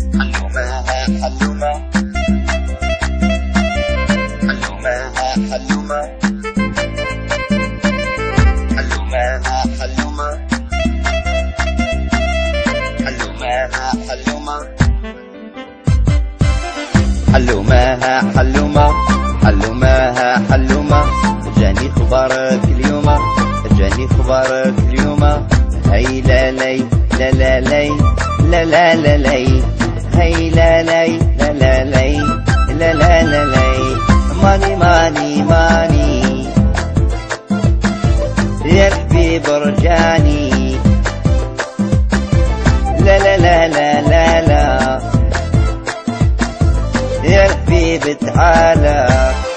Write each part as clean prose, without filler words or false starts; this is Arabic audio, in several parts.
حلومة حلومة حلومة حلومة حلومة حلومة حلومة حلومة حلومة حلومة حلومة جاني خبارك اليوم، جاني خبارك اليوم. هاي لا لي لا لا لي لا لا لا لي، هاي لا لي لا لا لي لا لا لا لي. ماني ماني ماني يا ربي برجاني، لا لا لا لا لا لا يا ربي بتعالى.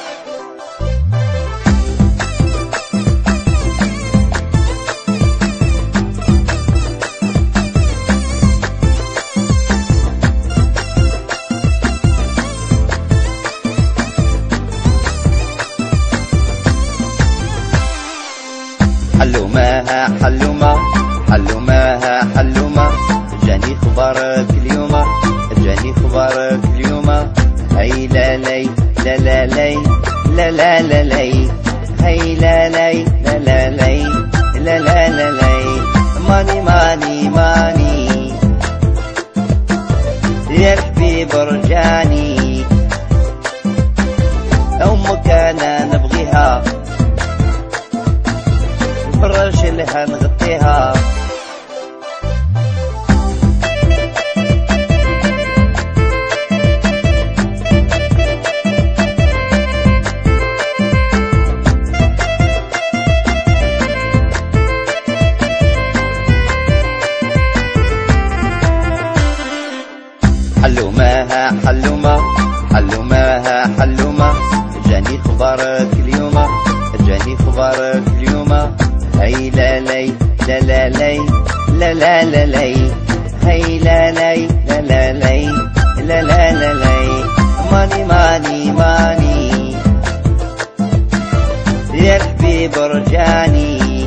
حلومة حلومة حلومة حلومة جاني خبارك اليوم، جاني خبارك اليوم. هاي لا لي لا لا لي لا لا لا لي، هاي لا لي لا لا لي لا لا لا لي. ماني ماني ماني يا ربي برجاني، أمك أنا نبغيها الفراش اللي هنغطيها. حلومة حلومة حلومة حلومة جاني خبارك اليوم، جاني خبارك اليوم. هاي لا لي لا لا لي لا لا لا لي، هاي لا لي لا لا لي لا لا لا لي. ماني ماني ماني يا ربي برجاني،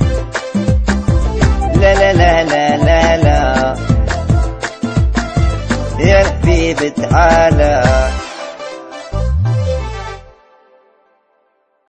لا لا لا لا لا لا يا ربي بتعالى.